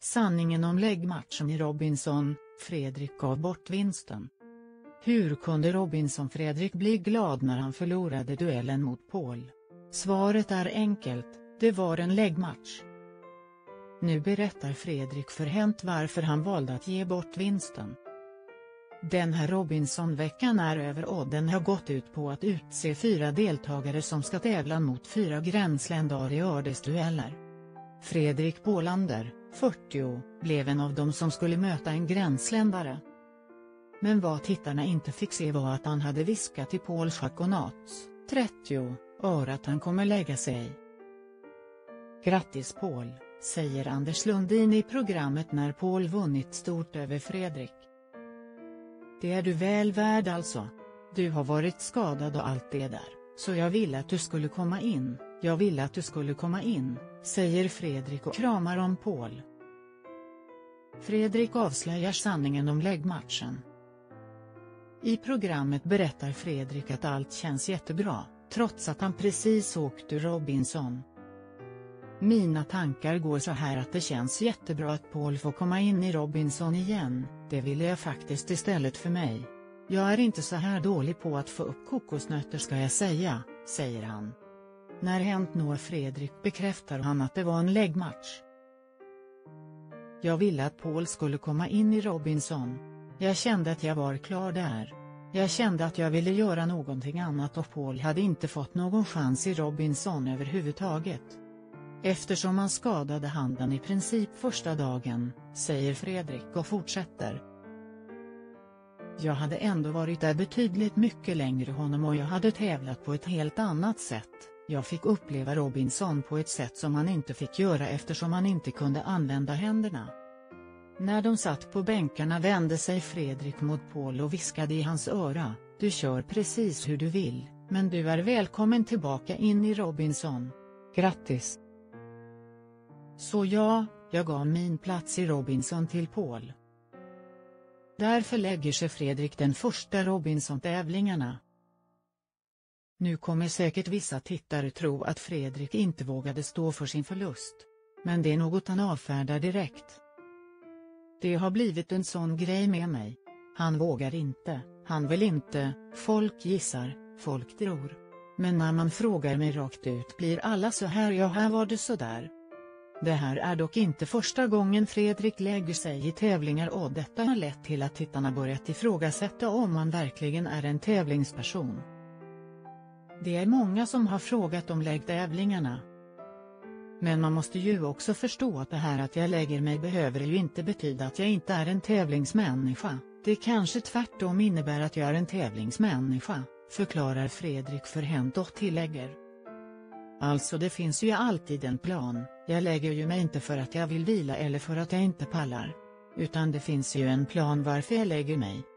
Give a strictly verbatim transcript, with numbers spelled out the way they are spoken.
Sanningen om läggmatchen i Robinson, Fredrik gav bort vinsten. Hur kunde Robinson Fredrik bli glad när han förlorade duellen mot Paul? Svaret är enkelt, det var en läggmatch. Nu berättar Fredrik för Hänt varför han valde att ge bort vinsten. Den här Robinson-veckan är över och den har gått ut på att utse fyra deltagare som ska tävla mot fyra gränsländare i ördesdueller. Fredrik Pålander, fyrtio, blev en av dem som skulle möta en gränsländare. Men vad tittarna inte fick se var att han hade viskat till Paul Chaconats, trettio, år att han kommer lägga sig. Grattis Paul, säger Anders Lundin i programmet när Paul vunnit stort över Fredrik. Det är du väl värd alltså. Du har varit skadad och allt det där, så jag ville att du skulle komma in, jag ville att du skulle komma in, säger Fredrik och kramar om Paul. Fredrik avslöjar sanningen om läggmatchen. I programmet berättar Fredrik att allt känns jättebra, trots att han precis åkt ur Robinson. Mina tankar går så här att det känns jättebra att Paul får komma in i Robinson igen, det ville jag faktiskt istället för mig. Jag är inte så här dålig på att få upp kokosnötter ska jag säga, säger han. När Hänt når Fredrik bekräftar han att det var en läggmatch. Jag ville att Paul skulle komma in i Robinson. Jag kände att jag var klar där. Jag kände att jag ville göra någonting annat och Paul hade inte fått någon chans i Robinson överhuvudtaget. Eftersom han skadade handen i princip första dagen, säger Fredrik och fortsätter. Jag hade ändå varit där betydligt mycket längre honom och jag hade tävlat på ett helt annat sätt. Jag fick uppleva Robinson på ett sätt som han inte fick göra eftersom han inte kunde använda händerna. När de satt på bänkarna vände sig Fredrik mot Paul och viskade i hans öra, du kör precis hur du vill, men du är välkommen tillbaka in i Robinson. Grattis! Så ja, jag gav min plats i Robinson till Paul. Därför lägger sig Fredrik den första Robinson-tävlingarna. Nu kommer säkert vissa tittare tro att Fredrik inte vågade stå för sin förlust. Men det är något han avfärdar direkt. Det har blivit en sån grej med mig. Han vågar inte, han vill inte, folk gissar, folk tror. Men när man frågar mig rakt ut blir alla så här, ja här var det så där. Det här är dock inte första gången Fredrik lägger sig i tävlingar och detta har lett till att tittarna börjat ifrågasätta om han verkligen är en tävlingsperson. Det är många som har frågat om läggtävlingarna. Men man måste ju också förstå att det här att jag lägger mig behöver ju inte betyda att jag inte är en tävlingsmänniska. Det kanske tvärtom innebär att jag är en tävlingsmänniska, förklarar Fredrik för Hänt och tillägger. Alltså det finns ju alltid en plan, jag lägger ju mig inte för att jag vill vila eller för att jag inte pallar. Utan det finns ju en plan varför jag lägger mig.